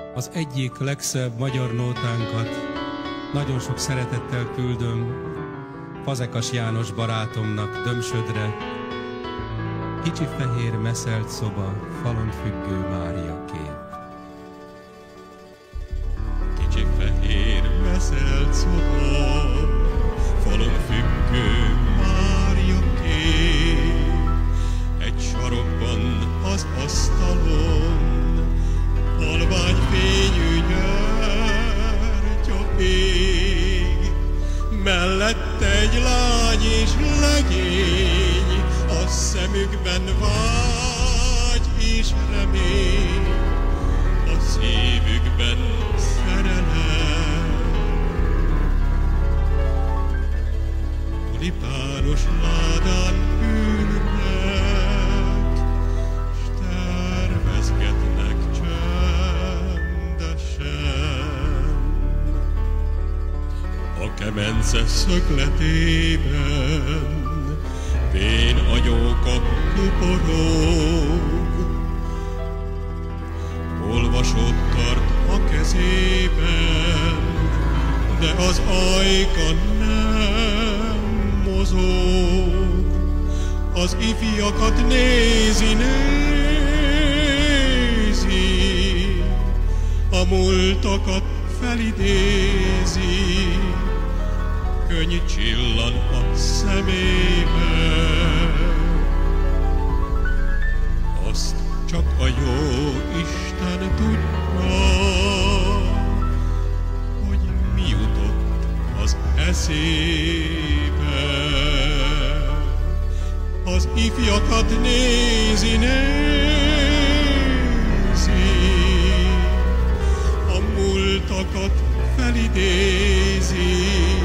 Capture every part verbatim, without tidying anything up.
Az egyik legszebb magyar nótánkat nagyon sok szeretettel küldöm Fazekas János barátomnak Dömsödre. Kicsi fehér meszelt szoba, falon függő Mária kép. Kicsi fehér meszelt szoba, falon függő Mária kép. Egy sarokban az asztalon halvány fényű gyertya ég, mellette egy lány és legény, a szemükben vágy és remény, a szívükben szerelem. Tulipános ládán ülnek, s tervezgetnek csendesen. A kemence szögletében vén anyóka kuporog, olvasót tart a kezében, de az ajka nem mozog. Az ifjakat nézi, nézi, a múltakat felidézi, könny csillan a szemében. Azt csak a jó Isten tudja, hogy mi jutott az eszébe. Az ifjakat nézi, nézi, a múltakat felidézi,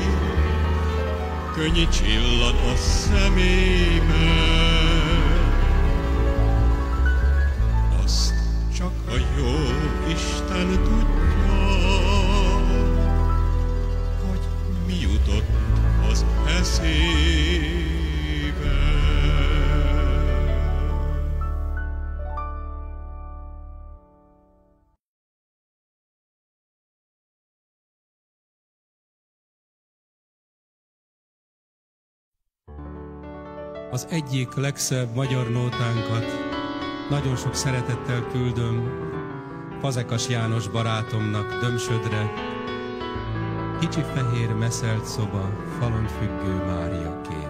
könny csillan a szemében. Azt csak a jó Isten tudja, hogy mi jutott az eszébe. Az egyik legszebb magyar nótánkat nagyon sok szeretettel küldöm Fazekas János barátomnak Dömsödre. Kicsi fehér meszelt szoba, falon függő Mária kép.